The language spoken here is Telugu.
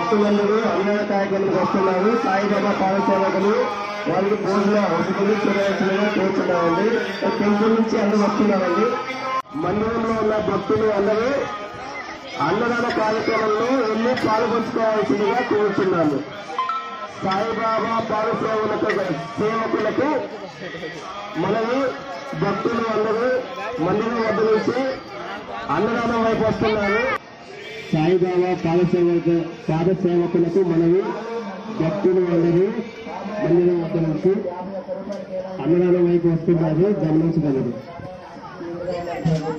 భక్తులందరూ అన్నదాన కార్యక్రమానికి వస్తున్నారు. సాయిబాబా పాదసేవకులు వాళ్ళు భోజన వసతులు చూడవలసిందిగా కోరుతున్నామండి. టెంపుల్ నుంచి అందరూ వస్తున్నారండి. మందిరంలో ఉన్న భక్తులు అందరూ అన్నదాన కార్యక్రమంలో వెళ్ళి పాల్గొంచుకోవాల్సిందిగా కోరుతున్నాము. సాయిబాబా సేవకులకు మనము భక్తులు అందరూ మందిరం వద్ద నుంచి అన్నదానం వైపు వస్తున్నారు. సాయిబాబా పాదసేవకులకు మనము భక్తులు అందరూ మందిరం వద్ద నుంచి అన్నదానం వైపు వస్తున్నారు. గమనించగలరు.